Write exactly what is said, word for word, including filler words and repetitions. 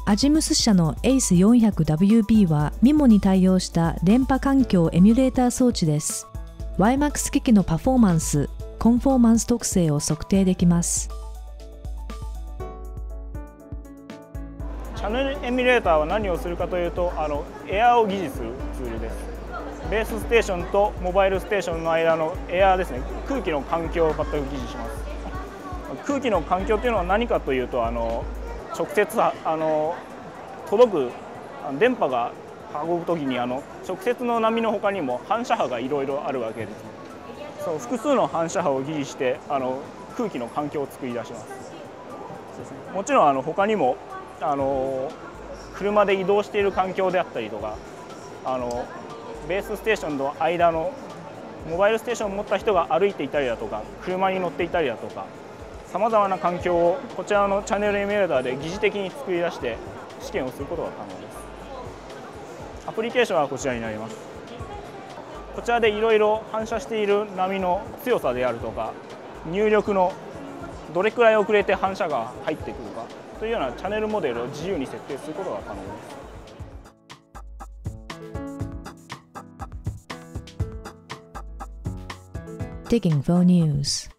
アジムス社の エースよんひゃくダブリュービー は ミモ に対応した電波環境エミュレーター装置です。ワイマックス 機器のパフォーマンス、コンフォーマンス特性を測定できます。 チャンネルエミュレーターは何をするかというと、あのエアーを疑似するツールです。ベースステーションとモバイルステーションの間のエアーですね、空気の環境を全く疑似します。空気の環境というのは何かというと、あの直接あの届く電波が運ぶときにあの直接の波の他にも反射波がいろいろあるわけです。そう複数の反射波を疑似してあの空気の環境を作り出します。もちろんあの他にもあの車で移動している環境であったりとか、あのベースステーションの間のモバイルステーションを持った人が歩いていたりだとか、車に乗っていたりだとか、さまざまな環境をこちらのチャンネルエミュレーターで疑似的に作り出して試験をすることが可能です。アプリケーションはこちらになります。こちらでいろいろ反射している波の強さであるとか、入力のどれくらい遅れて反射が入ってくるかというようなチャンネルモデルを自由に設定することが可能です。 Digging for News